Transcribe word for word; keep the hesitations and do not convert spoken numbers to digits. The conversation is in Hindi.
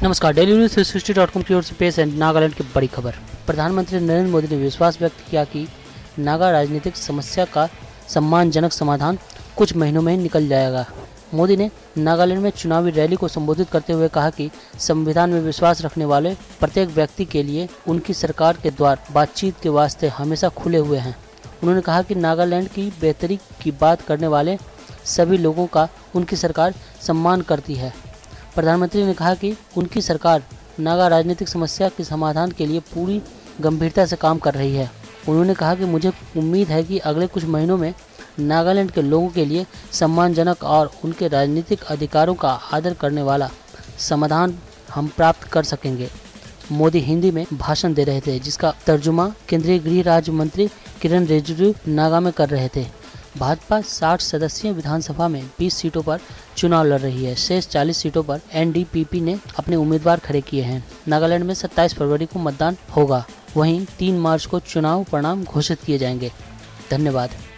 नमस्कार, Daily News three sixty dot com की ओर से पेश है नागालैंड की बड़ी खबर। प्रधानमंत्री नरेंद्र मोदी ने विश्वास व्यक्त किया कि नागा राजनीतिक समस्या का सम्मानजनक समाधान कुछ महीनों में ही निकल जाएगा। मोदी ने नागालैंड में चुनावी रैली को संबोधित करते हुए कहा कि संविधान में विश्वास रखने वाले प्रत्येक व्यक्ति के लिए उनकी सरकार के द्वार बातचीत के वास्ते हमेशा खुले हुए हैं। उन्होंने कहा कि नागालैंड की बेहतरी की बात करने वाले सभी लोगों का उनकी सरकार सम्मान करती है। प्रधानमंत्री ने कहा कि उनकी सरकार नागा राजनीतिक समस्या के समाधान के लिए पूरी गंभीरता से काम कर रही है। उन्होंने कहा कि मुझे उम्मीद है कि अगले कुछ महीनों में नागालैंड के लोगों के लिए सम्मानजनक और उनके राजनीतिक अधिकारों का आदर करने वाला समाधान हम प्राप्त कर सकेंगे। मोदी हिंदी में भाषण दे रहे थे, जिसका तर्जुमा केंद्रीय गृह राज्य मंत्री किरण रिजिजू नागा में कर रहे थे। भाजपा साठ सदस्यीय विधानसभा में बीस सीटों पर चुनाव लड़ रही है। शेष चालीस सीटों पर एन डी पी पी ने अपने उम्मीदवार खड़े किए हैं। नागालैंड में सत्ताईस फरवरी को मतदान होगा, वहीं तीन मार्च को चुनाव परिणाम घोषित किए जाएंगे। धन्यवाद।